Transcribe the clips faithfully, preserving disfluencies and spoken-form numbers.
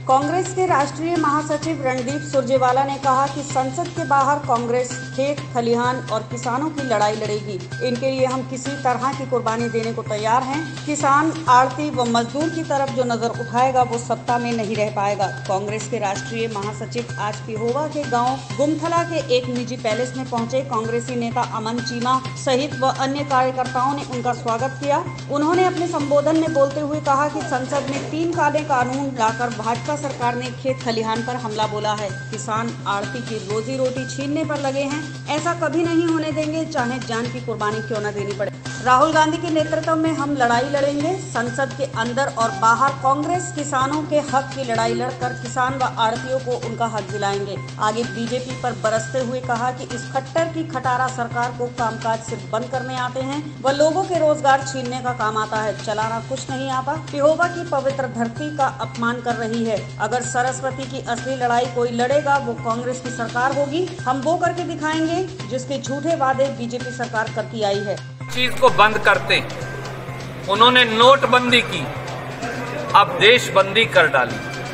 कांग्रेस के राष्ट्रीय महासचिव रणदीप सुरजेवाला ने कहा कि संसद के बाहर कांग्रेस खेत खलिहान और किसानों की लड़ाई लड़ेगी। इनके लिए हम किसी तरह की कुर्बानी देने को तैयार हैं। किसान, आड़ती व मजदूर की तरफ जो नजर उठाएगा वो सत्ता में नहीं रह पाएगा। कांग्रेस के राष्ट्रीय महासचिव आज पिहोवा के गाँव गुमथला के एक निजी पैलेस में पहुंचे। कांग्रेसी नेता अमन चीमा सहित व अन्य कार्यकर्ताओं ने उनका स्वागत किया। उन्होंने अपने संबोधन में बोलते हुए कहा कि संसद में तीन काले कानून लाकर भाजपा सरकार ने खेत खलिहान पर हमला बोला है। किसान, आड़ती की रोजी रोटी छीनने पर लगे हैं। ऐसा कभी नहीं होने देंगे, चाहे जान की कुर्बानी क्यों न देनी पड़े। राहुल गांधी के नेतृत्व में हम लड़ाई लड़ेंगे। संसद के अंदर और बाहर कांग्रेस किसानों के हक की लड़ाई लड़कर किसान व आड़तियों को उनका हक दिलाएंगे। आगे बीजेपी पर बरसते हुए कहा कि इस खट्टर की खटारा सरकार को कामकाज सिर्फ बंद करने आते हैं व लोगों के रोजगार छीनने का काम आता है, चलाना कुछ नहीं आता। पिहोवा की पवित्र धरती का अपमान कर रही है। अगर सरस्वती की असली लड़ाई कोई लड़ेगा वो कांग्रेस की सरकार होगी। हम वो करके दिखाएंगे जिसके झूठे वादे बीजेपी सरकार करती आई है। चीज को बंद करते, उन्होंने नोटबंदी की, अब देशबंदी कर डाली।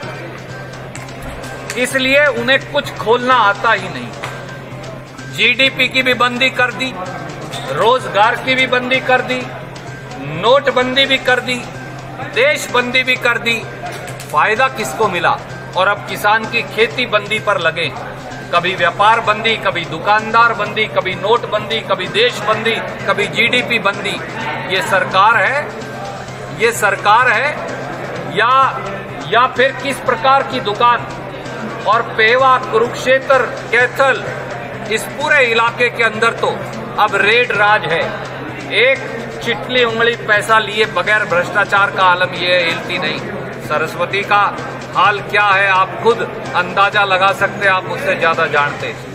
इसलिए उन्हें कुछ खोलना आता ही नहीं। जीडीपी की भी बंदी कर दी, रोजगार की भी बंदी कर दी, नोटबंदी भी कर दी, देशबंदी भी कर दी। फायदा किसको मिला? और अब किसान की खेती बंदी पर लगे। कभी व्यापार बंदी, कभी दुकानदार बंदी, कभी नोट बंदी, कभी देश बंदी, कभी जीडीपी बंदी। ये सरकार है, ये सरकार है या या फिर किस प्रकार की दुकान? और पेवा, कुरुक्षेत्र, कैथल, इस पूरे इलाके के अंदर तो अब रेड राज है। एक चिटली उंगली पैसा लिए बगैर भ्रष्टाचार का आलम ये हिलती नहीं। सरस्वती का हाल क्या है आप खुद अंदाजा लगा सकते हैं, आप मुझसे ज्यादा जानते हैं।